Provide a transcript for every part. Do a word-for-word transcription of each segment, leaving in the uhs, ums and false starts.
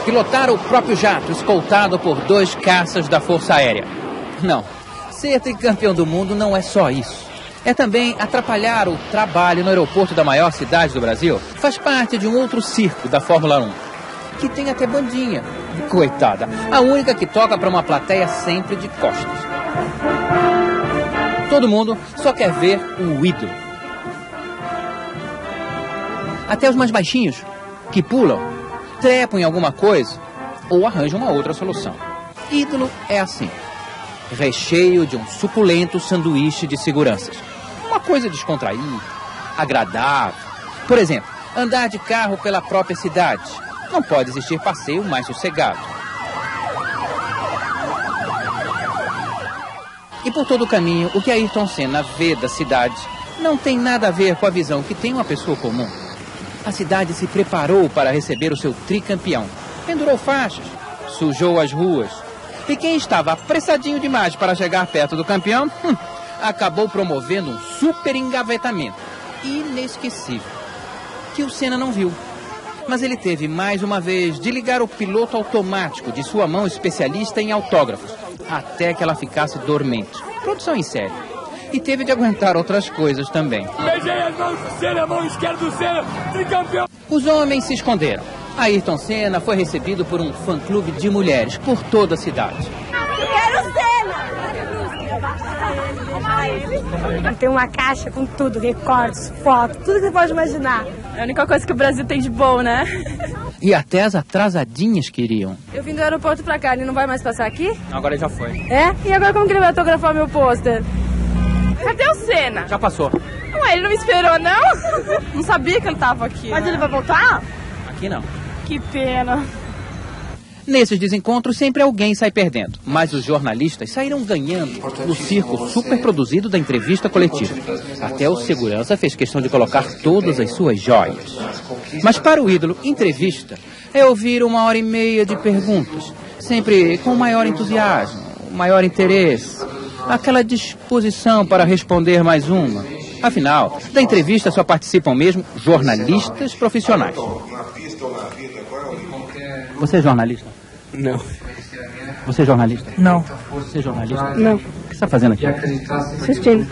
pilotar o próprio jato, escoltado por dois caças da Força Aérea. Não, ser tricampeão do mundo não é só isso. É também atrapalhar o trabalho no aeroporto da maior cidade do Brasil. Faz parte de um outro circo da Fórmula um, que tem até bandinha. Coitada, a única que toca para uma plateia sempre de costas. Todo mundo só quer ver o ídolo. Até os mais baixinhos, que pulam, trepam em alguma coisa ou arranjam uma outra solução. Ídolo é assim, recheio de um suculento sanduíche de seguranças. Uma coisa descontraída, agradável. Por exemplo, andar de carro pela própria cidade. Não pode existir passeio mais sossegado. E por todo o caminho, o que Ayrton Senna vê da cidade não tem nada a ver com a visão que tem uma pessoa comum. A cidade se preparou para receber o seu tricampeão. Pendurou faixas, sujou as ruas. E quem estava apressadinho demais para chegar perto do campeão, hum, acabou promovendo um super engavetamento inesquecível, que o Senna não viu. Mas ele teve, mais uma vez, de ligar o piloto automático de sua mão especialista em autógrafos, até que ela ficasse dormente. Produção em série. E teve de aguentar outras coisas também. Beijei as mãos do Senna, a mão esquerda do Senna, tricampeão. Os homens se esconderam. Ayrton Senna foi recebido por um fã-clube de mulheres por toda a cidade. Eu quero Senna! Tem uma caixa com tudo, recortes, fotos, tudo que você pode imaginar. É a única coisa que o Brasil tem de bom, né? E até as atrasadinhas queriam. Eu vim do aeroporto pra cá, ele não vai mais passar aqui? Agora já foi. É? E agora como que ele vai autografar meu pôster? Cadê o Senna? Já passou. Ué, ele não me esperou, não? Não sabia que ele tava aqui. Mas né? ele vai voltar? Aqui não. Que pena. Nesses desencontros, sempre alguém sai perdendo. Mas os jornalistas saíram ganhando no circo super produzido da entrevista coletiva. Até o segurança fez questão de colocar todas as suas joias. Mas para o ídolo, entrevista é ouvir uma hora e meia de perguntas, sempre com maior entusiasmo, maior interesse, aquela disposição para responder mais uma. Afinal, da entrevista só participam mesmo jornalistas profissionais. Você é jornalista? Não. Você é jornalista? Não. Você é jornalista? Não. O que você está fazendo aqui? Assistindo.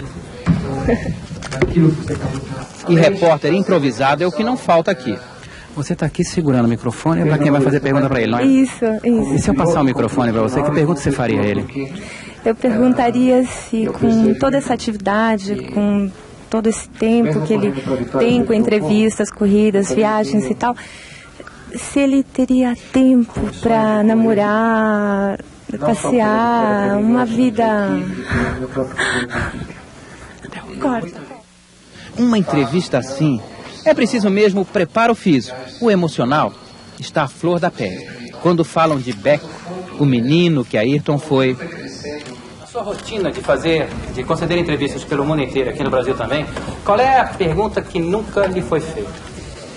E repórter improvisado é o que não falta aqui. Você está aqui segurando o microfone para quem vai fazer pergunta para ele, não é? Isso, isso. E se eu passar o microfone para você, que pergunta você faria a ele? Eu perguntaria se com toda essa atividade, com todo esse tempo que ele tem com entrevistas, corridas, viagens e tal, se ele teria tempo para namorar, passear, uma vida... Corta. Uma entrevista assim é preciso mesmo preparo físico. O emocional está à flor da pele. Quando falam de Beco, o menino que Ayrton foi... A sua rotina de fazer, de conceder entrevistas pelo mundo inteiro, aqui no Brasil também, qual é a pergunta que nunca lhe foi feita?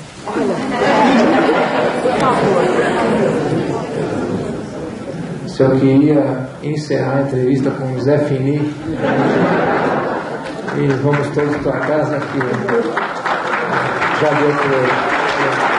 Se eu queria encerrar a entrevista com o Zé Fini e vamos todos para casa que já deu por hoje.